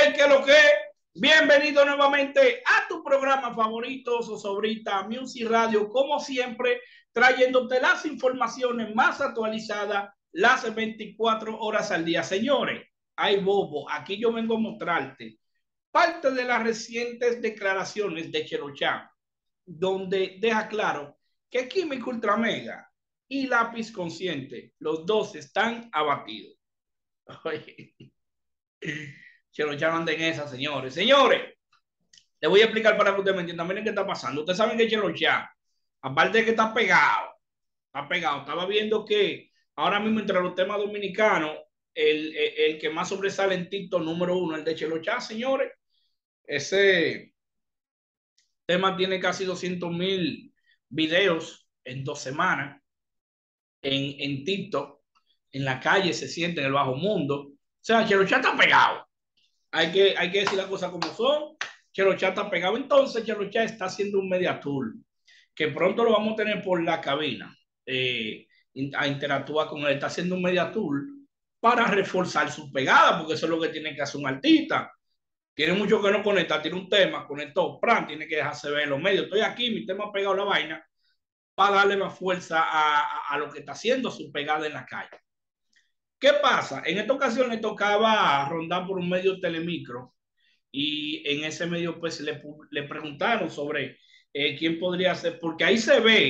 ¿Qué lo que? Bienvenido nuevamente a tu programa favorito, Sosobrita Music Radio, como siempre, trayéndote las informaciones más actualizadas las 24 horas al día. Señores, ay bobo, aquí yo vengo a mostrarte parte de las recientes declaraciones de Chelochá, donde deja claro que Químico Ultramega y Lápiz Consciente, los dos están abatidos. Oye, Chelochá anda en esa, señores. Señores, les voy a explicar para que ustedes me entiendan. Miren qué está pasando. Ustedes saben que Chelochá, aparte de que está pegado. Estaba viendo que ahora mismo entre los temas dominicanos, el que más sobresale en TikTok número uno, el de Chelochá, señores. Ese tema tiene casi 200,000 videos en 2 semanas en TikTok. En la calle se siente en el bajo mundo. O sea, Chelochá está pegado. Hay que decir las cosas como son. Chelochá está pegado. Entonces, Chelochá está haciendo un media tour que pronto lo vamos a tener por la cabina a interactuar con él. Está haciendo un media tour para reforzar su pegada, porque eso es lo que tiene que hacer un artista. Tiene mucho que no conectar, tiene un tema, conectó, plan, tiene que dejarse ver en los medios. Estoy aquí, mi tema ha pegado la vaina, para darle más fuerza a lo que está haciendo su pegada en la calle. ¿Qué pasa? En esta ocasión le tocaba rondar por un medio telemicro y en ese medio pues le preguntaron sobre quién podría ser, porque ahí se ve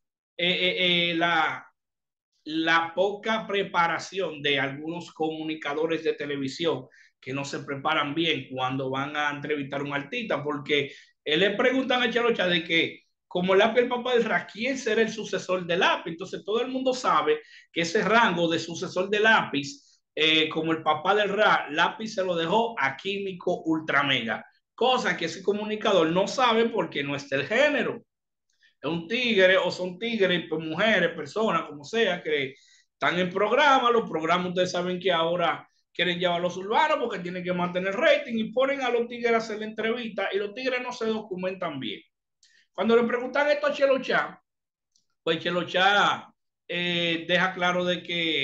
la poca preparación de algunos comunicadores de televisión que no se preparan bien cuando van a entrevistar a un artista, porque le preguntan a Chelocha de que como Lápiz el papá del rap, ¿quién será el sucesor de Lápiz? Entonces todo el mundo sabe que ese rango de sucesor de Lápiz, como el papá del rap, Lápiz se lo dejó a Químico Ultramega, cosa que ese comunicador no sabe porque no está el género. Es un tigre o son tigres, pues, mujeres, personas, como sea, que están en programa. Los programas ustedes saben que ahora quieren llevar a los urbanos porque tienen que mantener rating y ponen a los tigres a hacer la entrevista y los tigres no se documentan bien. Cuando le preguntan esto a Chelochá, pues Chelochá deja claro de que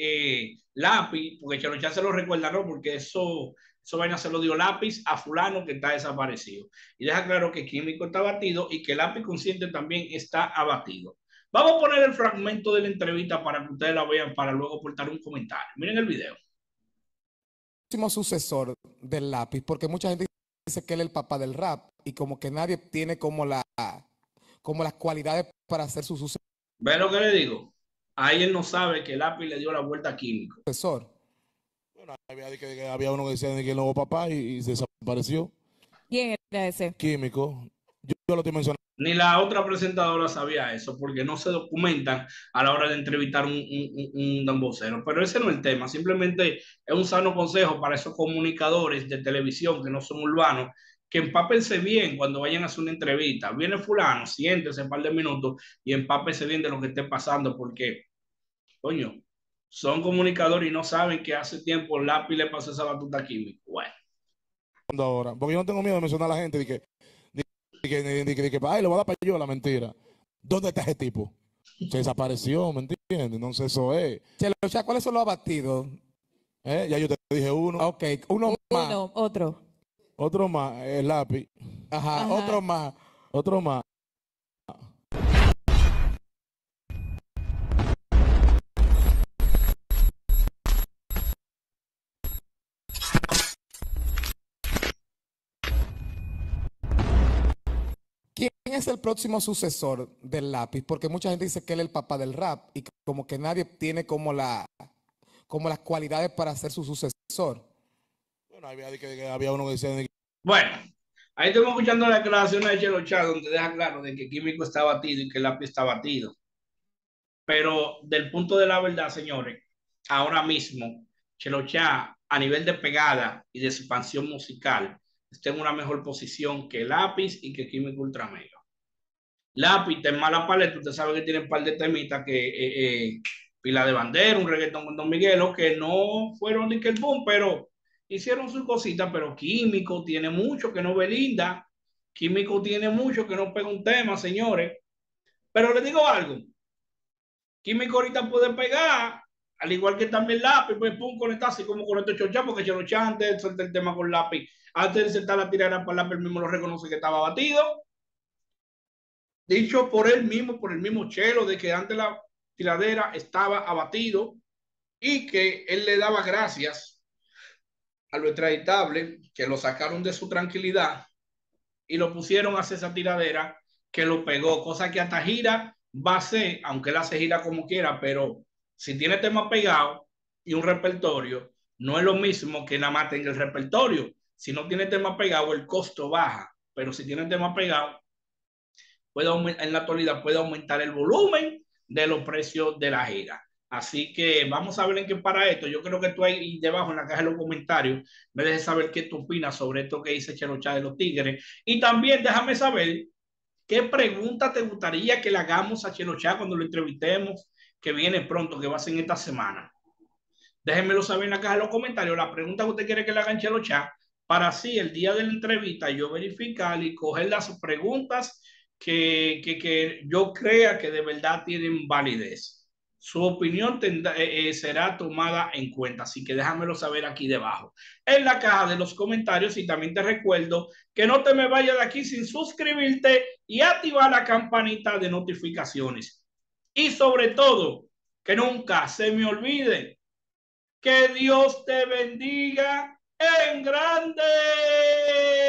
Lápiz, porque Chelochá se lo recuerda, ¿no? Porque eso vaina se lo dio Lápiz a fulano que está desaparecido. Y deja claro que Químico está abatido y que Lápiz Consciente también está abatido. Vamos a poner el fragmento de la entrevista para que ustedes la vean, para luego aportar un comentario. Miren el video. Próximo sucesor del Lápiz, porque mucha gente dice que él es el papá del rap y como que nadie tiene como las cualidades para ser su ¿Ven lo que le digo? Ahí él no sabe que Lápiz le dio la vuelta a Químico. sucesor. Bueno, había uno que decía que el nuevo papá y se desapareció. ¿Quién era ese? Químico. Yo lo estoy mencionando. Ni la otra presentadora sabía eso, porque no se documentan a la hora de entrevistar un dambocero. Pero ese no es el tema, simplemente es un sano consejo para esos comunicadores de televisión que no son urbanos, que empápense bien cuando vayan a hacer una entrevista. Viene fulano, siéntese un par de minutos y empápense bien de lo que esté pasando, porque, coño, son comunicadores y no saben que hace tiempo Lápiz le pasó esa batuta química. Bueno. Ahora, porque yo no tengo miedo de mencionar a la gente de que ay, le voy a dar para yo la mentira. ¿Dónde está ese tipo? Se desapareció, ¿me entiendes? Entonces eso es. Chelochá, ¿cuáles son los abatidos? Ya yo te dije uno. Ok, uno más. Uno, otro. Otro más, el Lápiz. Ajá, Ajá. otro más. Otro más. ¿Quién es el próximo sucesor del Lápiz? Porque mucha gente dice que él es el papá del rap y como que nadie tiene como las cualidades para ser su sucesor. Bueno, había uno que decía Bueno, ahí estamos escuchando la declaración de Chelochá, donde deja claro de que Químico está batido y que Lápiz está batido. Pero del punto de la verdad, señores, ahora mismo Chelochá a nivel de pegada y de expansión musical está en una mejor posición que Lápiz y que Químico Ultramega. Lápiz está en mala paleta, usted sabe que tiene un par de temitas que Pila de Bandera, un reggaetón con Don Miguelo, que no fueron ni que el boom, pero hicieron sus cositas. Pero Químico tiene mucho que no Belinda, Químico tiene mucho que no pega un tema, señores. Pero les digo algo, Químico ahorita puede pegar al igual que también lápiz, pues pum, conectar así como conectó Chello, porque Chelo antes de soltar el tema con lápiz, antes de sentar la tiradera para lápiz, mismo lo reconoce que estaba batido. Dicho por él mismo, por el mismo Chelo, de que antes la tiradera estaba abatido y que él le daba gracias a lo extraditable, que lo sacaron de su tranquilidad y lo pusieron a hacer esa tiradera que lo pegó, cosa que hasta gira va a ser, aunque él hace gira como quiera, pero si tiene tema pegado y un repertorio, no es lo mismo que nada más tenga el repertorio. Si no tiene tema pegado, el costo baja, pero si tiene tema pegado, en la actualidad puede aumentar el volumen de los precios de la gira. Así que vamos a ver en qué para esto. Yo creo que tú ahí debajo en la caja de los comentarios me dejes saber qué tú opinas sobre esto que dice Chelo Chá de los Tigres. Y también déjame saber qué pregunta te gustaría que le hagamos a Chelo Chá cuando lo entrevistemos, que viene pronto, que va a ser en esta semana. Déjenmelo saber en la caja de los comentarios la pregunta que usted quiere que le hagan Chelo Chá, para así el día de la entrevista yo verificar y coger las preguntas que yo crea que de verdad tienen validez. Su opinión será tomada en cuenta, así que déjamelo saber aquí debajo en la caja de los comentarios. Y también te recuerdo que no te me vayas de aquí sin suscribirte y activar la campanita de notificaciones. Y sobre todo, que nunca se me olvide que Dios te bendiga en grande.